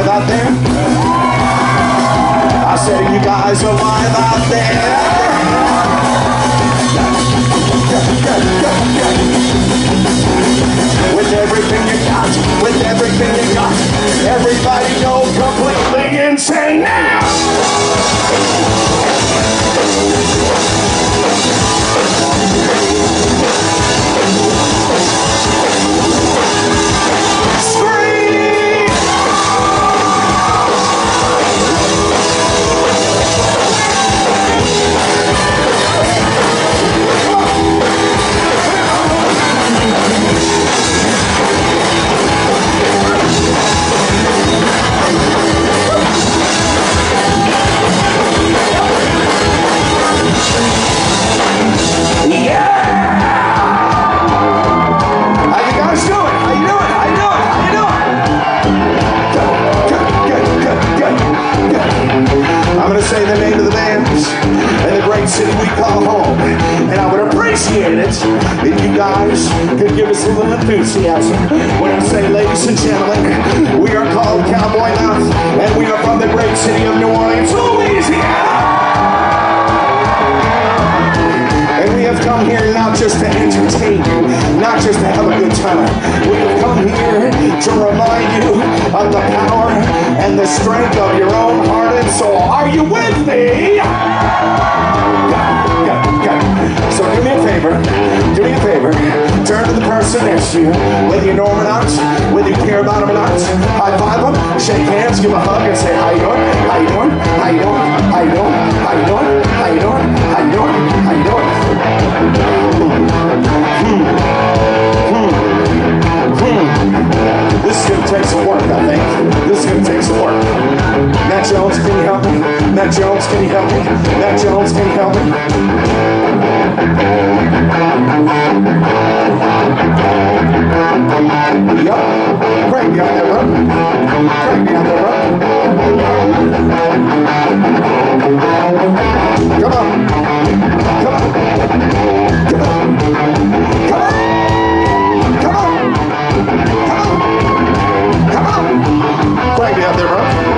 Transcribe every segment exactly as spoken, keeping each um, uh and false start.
alive out there? I said, are you guys alive out there? With everything you got, with everything you got, everybody go completely insane now! Say the name of the bands and the great city we call home, and I would appreciate it if you guys could give us a little enthusiasm when I say, ladies and gentlemen, we are called Cowboy, and we are from the great city of New Orleans, Louisiana. And we have come here not just to entertain you, not just to have a good time. We have come here to remind you of the power and the strength of your own heart and soul. Are you with me? Good, good, good. So do me a favor, do me a favor, turn to the person next to you, whether you know him or not, whether you care about him or not, high five him, shake hands, give a hug, and say, how you doing? How you doing? How you doing? How you doing? How you doing? How you doing? How you doing? How you doing? Hmm. Hmm. Hmm. This is gonna take some work, I think. This is gonna take some work. Matt Jones, can you help me? Matt Jones, can you help me? Matt Jones, can you help me? Yup. Crank me out there, bro. Crank me out there, bro. Come on. Come on. Come on. Come on. Come on. Come on. Crank me out there, bro.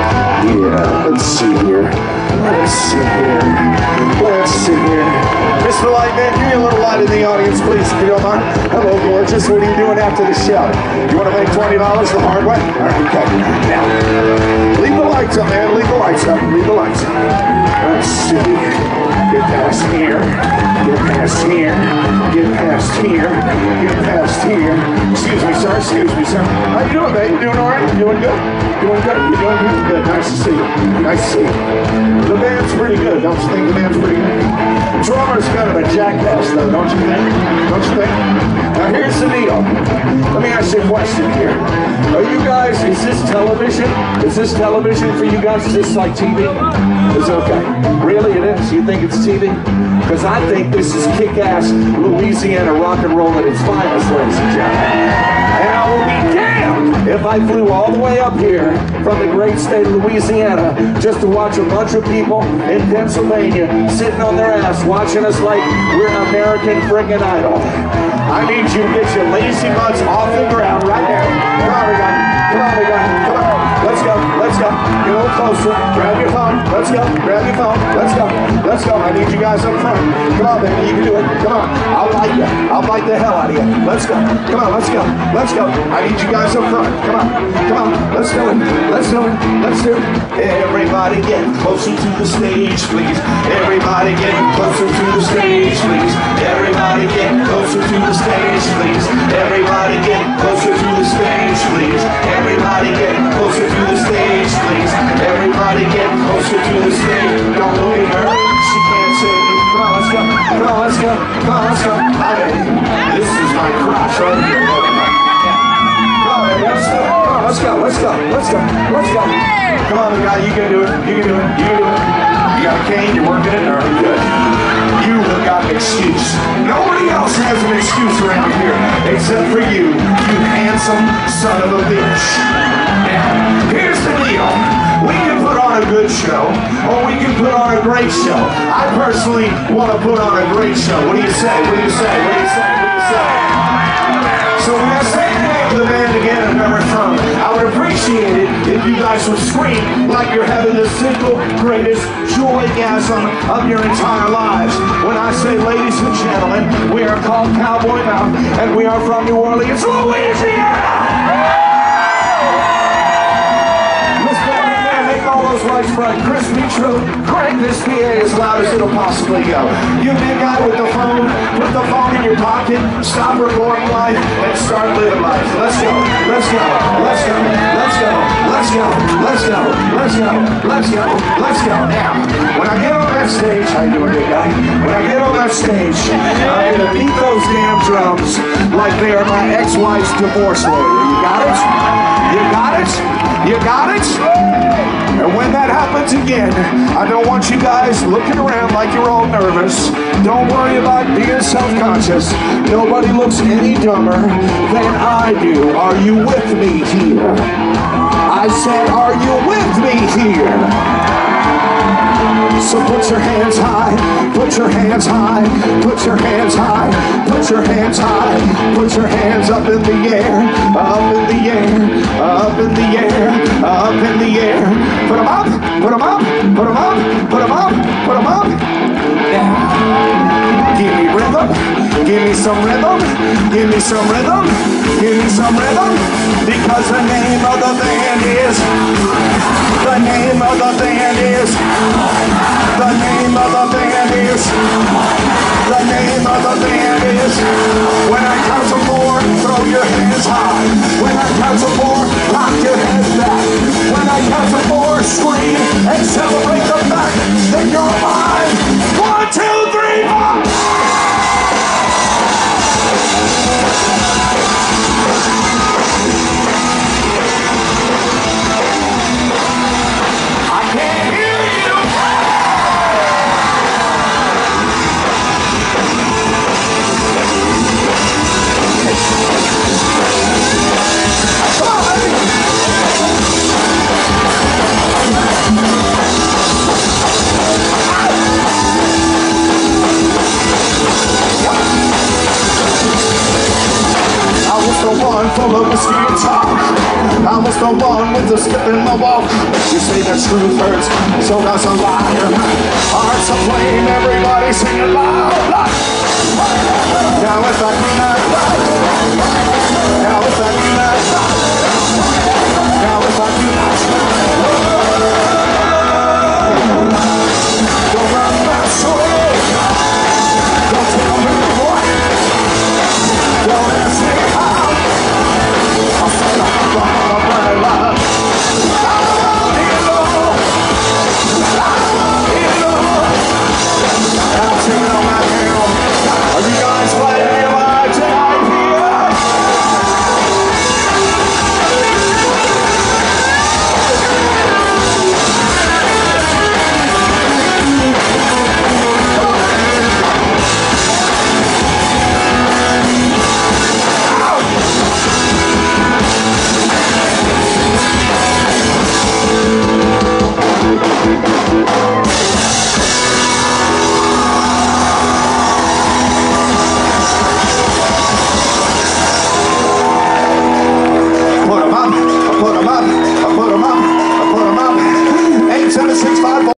Yeah, let's see here. Let's see here. Let's see here. Mister Lightman, give me a little light in the audience, please, if you don't mind. Hello, gorgeous. What are you doing after the show? You want to make twenty dollars the hard way? All right, okay. Now, leave the lights up, man. Leave the lights up. Leave the lights up. Let's see. Get past here. Get past here. Get past here. Get past here. Excuse me, sir. Excuse me, sir. How you doing, babe? You doing all right? You doing good? You doing good? You doing good? Good. Nice to see you. Nice to see you. The band's pretty good. Don't you think the band's pretty good? Drummer's kind of a jackass, though, don't you think? Don't you think? Now, here's the deal. Let me ask you a question here. Are you guys, is this television? Is this television for you guys? Is this like T V? It's okay. Really, it is? You think it's T V? Because I think this is kick-ass Louisiana rock and roll at its finest, ladies and gentlemen. And I will be damned if I flew all the way up here from the great state of Louisiana just to watch a bunch of people in Pennsylvania sitting on their ass watching us like we're American friggin' Idol. I need you to get your lazy butts off the ground right now. Come on, we got it. Come on, we got it. Come on. Let's go. Let's go. Get a little closer. Grab your phone. Let's go. Grab your phone. Let's go. Let's go. I need you guys up front. Come on, baby. You can do it. Come on. I'll bite you. I'll bite the hell out of you. Let's go. Come on. Let's go. Let's go. I need you guys up front. Come on. Come on. Let's do it. Let's do it. Let's do it. Everybody get closer to the stage, please. Everybody get closer to the stage, please. Everybody get closer to the stage, please. Everybody get closer to the stage, please. Everybody get closer to the stage, please. Everybody get closer to the stage. Don't look at her. She can't say me. Come on, let's go. Come on, let's go. Come on, let's go. Hi, baby. This is my crotch right here. Come on, baby. Let's go. Come on, let's go. Let's go. Let's go. Let's go. Come on, guy. You can do it. You can do it. You can do it. You got a cane. You're working it. All right, good. You have got an excuse. Nobody else has an excuse around here except for you, you handsome son of a bitch. Now, here's the deal. We can put on a good show, or we can put on a great show. I personally want to put on a great show. What do you say? What do you say? What do you say? What do you say? So when I say the name of the band again and where we're from, I would appreciate it if you guys would scream like you're having the single greatest joygasm of your entire lives. When I say, ladies and gentlemen, we are called Cowboy now, and we are from New Orleans, Louisiana! All those lights bright, crispy, true. Crank this P A as loud as it'll possibly go. You big guy with the phone, put the phone in your pocket, stop recording life, and start living life. Let's go, let's go, let's go, let's go, let's go, let's go, let's go, let's go, let's go. Now, when I get on that stage, how you doing, big guy? When I get on that stage, I'm gonna beat those damn drums like they are my ex-wife's divorce lawyer. You got it? You got it? You got it? And when that happens again, I don't want you guys looking around like you're all nervous. Don't worry about being self-conscious. Nobody looks any dumber than I do. Are you with me here? I said, are you with me here? So put your hands high, put your hands high, put your hands high, put your hands high, put your hands up in the air, up in the air, up in the air, up in the air. Put them up, put them up, put them up, put them up, put them up. Now, give me rhythm, give me some rhythm, give me some rhythm, give me some rhythm, because the name of the band is, the name of the band is, the name of the band is, the name of the band is, when I count to four, throw your hands high. When I count to four, lock your head back. When I count to four, scream and celebrate the fact that you're alive. One, two, three, four. I can't hear you. Come on, baby. I was the one full of whiskey and talk. I was the one with the skip in my walk. You say the truth hurts, so does a liar. Hearts aflame, everybody singing loud. Now if I cannot fight,